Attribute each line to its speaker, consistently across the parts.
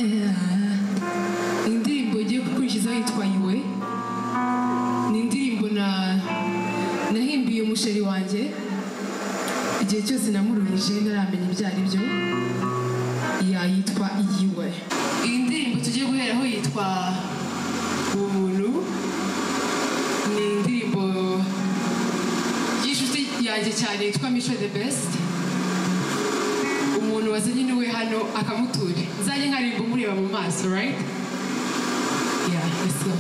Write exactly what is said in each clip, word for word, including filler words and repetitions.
Speaker 1: indirimbo igiye gukurikizaho yitwa Iwe. Ni indirimbo nahimbiye umusheri wanjye igihe cyose namuruhije ntaramenya ibyo ari byo. Yitwa Iwe. Iyi ndirimbo tugiye guheraho yitwa Ubuntu. Ni indirimbo y'ishuti yanjye cyane yitwa Mico the Best. Umuntu wazanye niwe hano akamutura. Nzajye nkaririmba umureba mu maso, right? Yeah, let's go.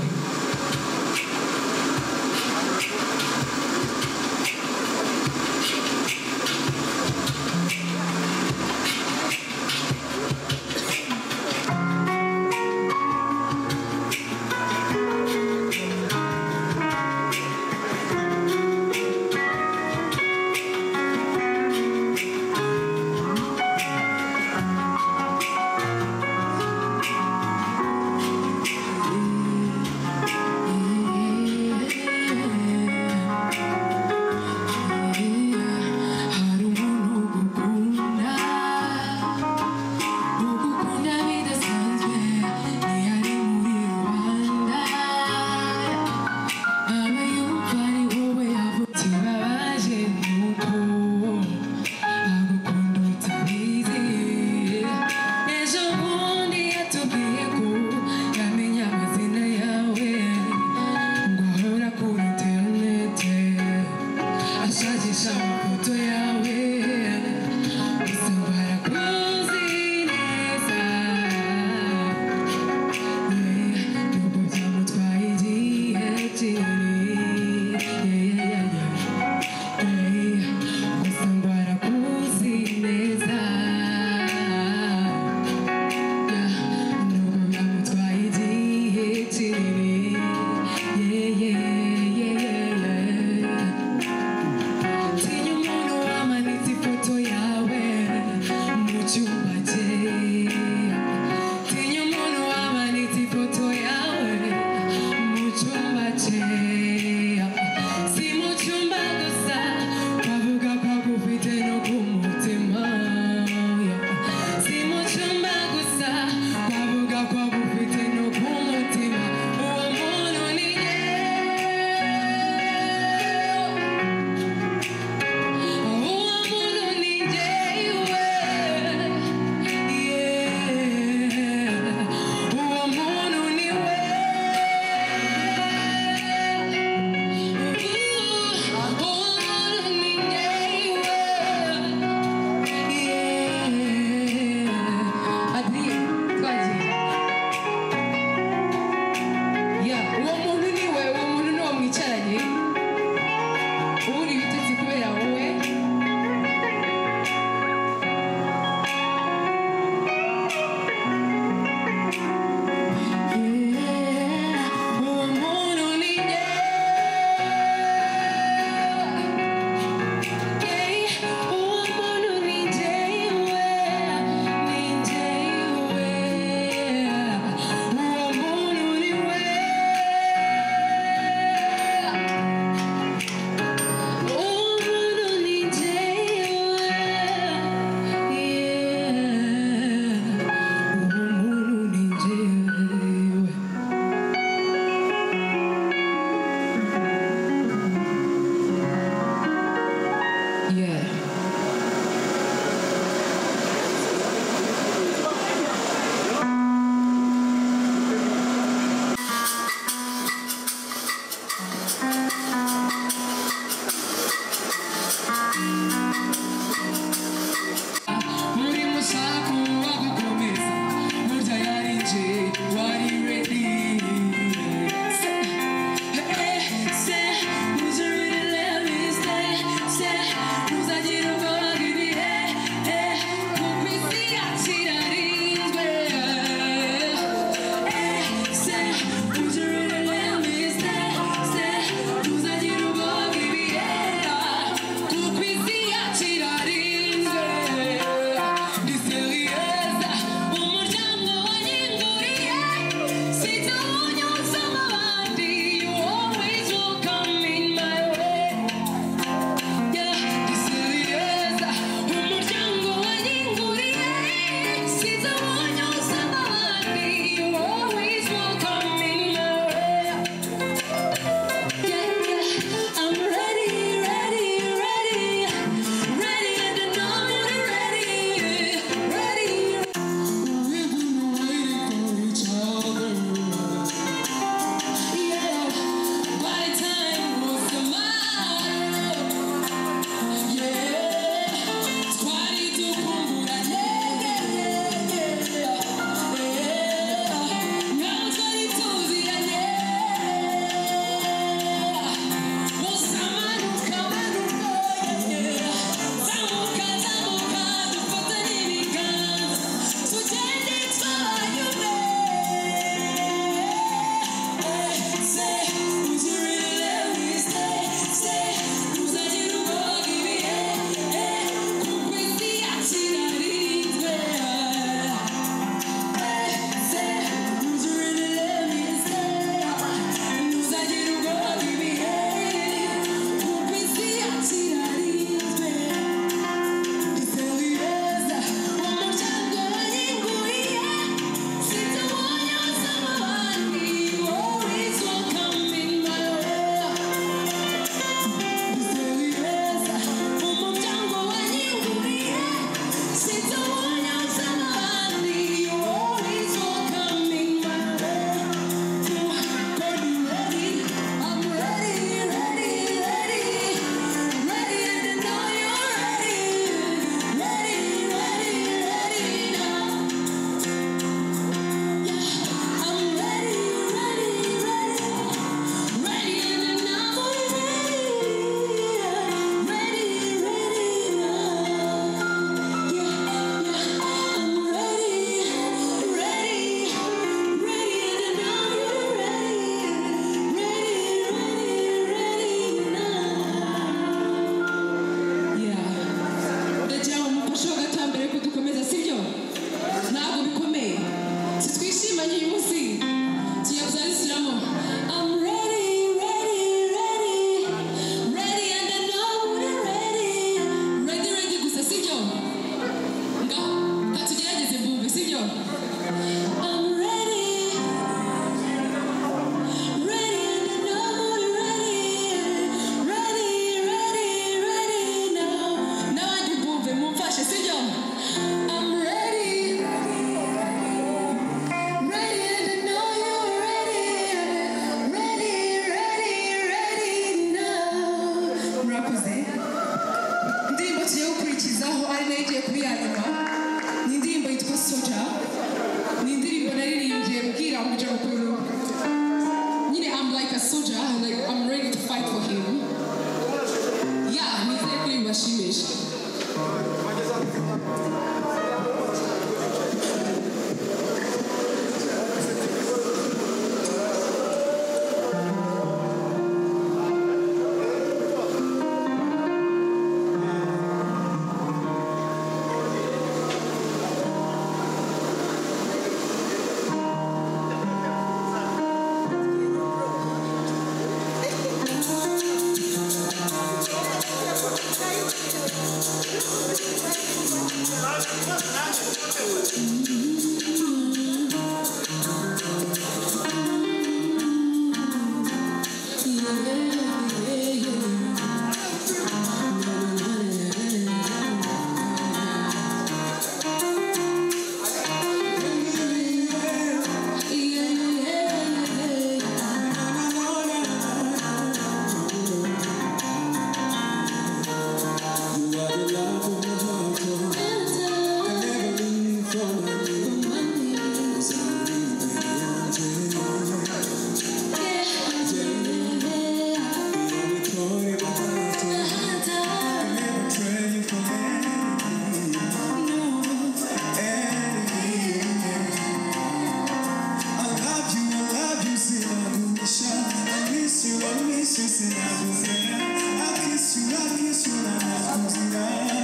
Speaker 2: miss you, I miss you, say I will say I kiss you, I kiss you, and I will say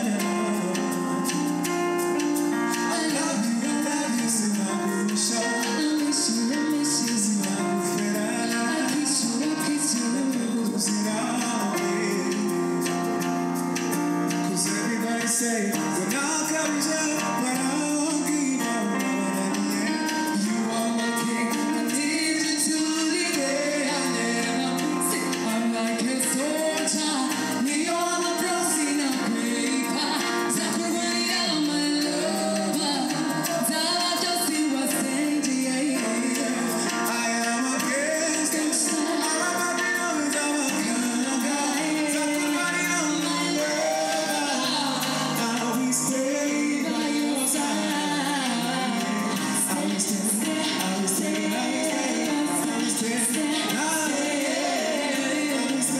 Speaker 2: I love you, I love you, say I will show. I miss you, I miss you, say I will say I kiss you, I kiss you, and I will say cause everybody say when I come down, when I won't give up, you are my king. I need you to the day I never see. I'm like a soldier, me on the cross in a paper. Sacrifice all my love, that just you was standing. I am a gangster, I'm a Babylon, I'm a kind of guy. Sacrifice all my love, I will stay by your side. I will stay, I will stay, I will stay, I will stay, I will stay, I will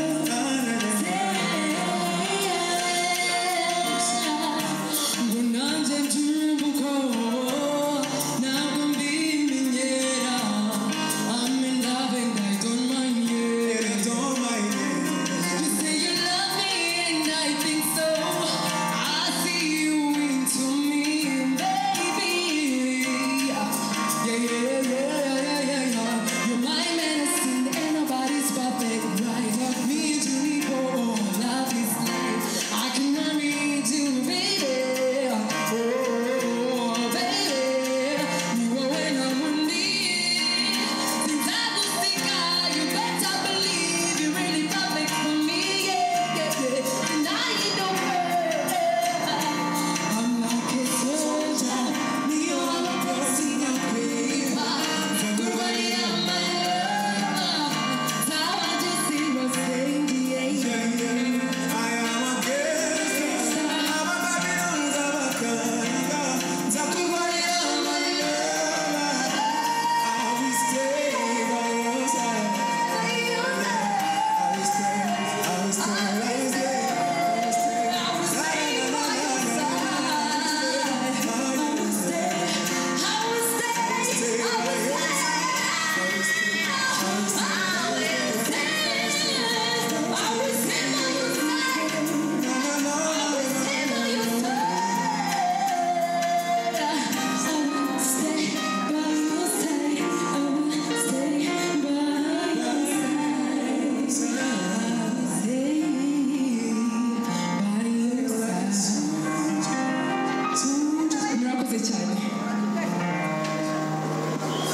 Speaker 2: stay. Gunanje tumbuko, now I'm beaming, yeah. I'm in love and I don't mind, yeah. I don't mind, yeah. You say you love me and I think so. I see you into me, baby. Yeah, yeah, yeah.